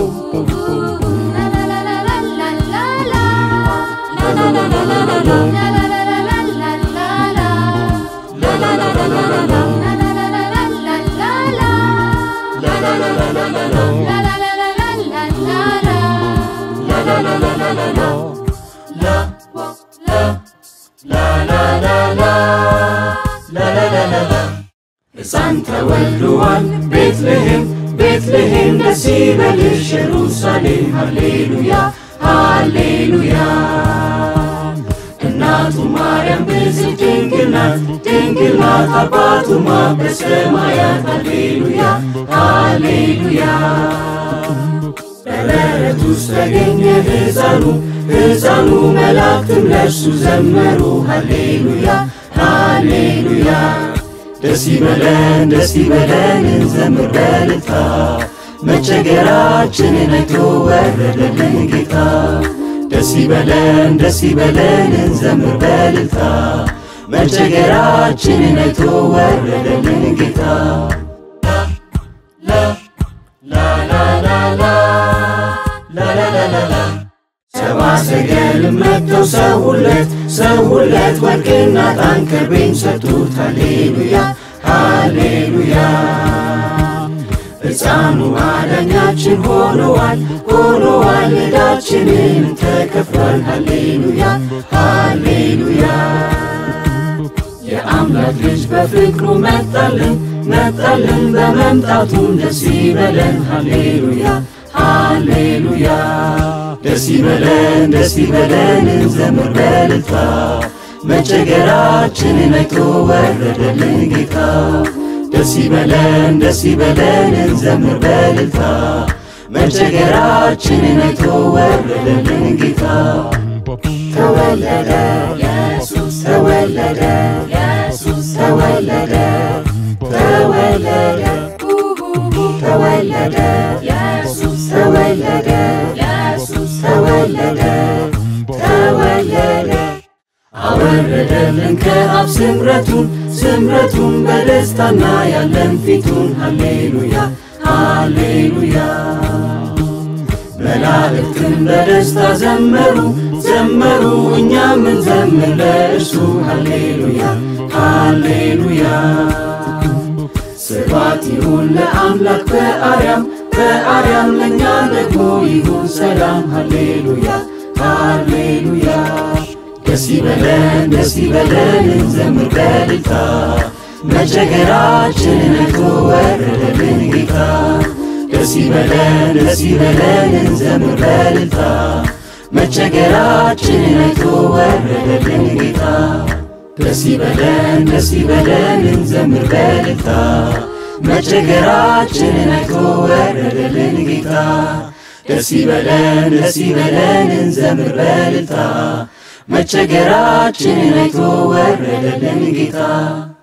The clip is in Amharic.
Santa Walduan, Bethlehem, Bethlehem, Nasibelish, Jerusalem, Hallelujah, Hallelujah. Natu Mariam visiting Gilnat, Abatuma, Besemaya, Hallelujah, Hallelujah. Beretus Regenge Hezanu, Melaktim Lesu Zemmeru, Hallelujah, Hallelujah. Desibelen, Zemmer Belita, Mechegerachen, I go where the Lingita. Desibelen, Zemmer Belita, Mechegerachen, I go where the Lingita. La. Sebasegel metto sawulet warkina tanker bin satut hallelujah hallelujah. Etsanu adanyachin honoal edachinin tekefran hallelujah hallelujah. የአምላክ ልጅ በፍቅሩ መጣልን በመምጣቱም ደስ ይበለን ሃሌሉያ ሃሌሉያ። ደስ ይበለን እንዘምር በእልልታ መቸገራችንን አይቶ ወረደልን ጌታ። ደስ ይበለን እንዘምር በእልልታ መቸገራችንን አይቶ ወረደልን ጌታ። ተወለደ ኢየሱስ ተወለደ ኢየሱስ ተወለደ ኢየሱስ ተወለደ ኢየሱስ ተወለደ አወረደልን ከአብ ስምረቱን በደስታና ያለን ፊቱን ሃሌሉያ ሃሌሉያ። መላእክትን በደስታ ዘመሩ እኛም እንዘምር ለእርሱ ሃሌሉያ ሃሌሉያ። ስብሐት ይሁን ለአምላክ በአርያም ለእኛ ደግሞ ይሁን ሰላም ሃሌሉያ ሃሌሉያ። ደስ ይበለን እንዘምር በእልልታ መቸገራችንን አይቶ ወረደልን ጌታ። ደስ ይበለን እንዘምር በእልልታ መቸገራችንን አይቶ ወረደልን ጌታ። ደስ ይበለን እንዘምር በእልልታ መቸገራችንን አይቶ ወረደልን ጌታ። ደስ ይበለን እንዘምር በእልልታ መቸገራችንን አይቶ ወረደልን ጌታ።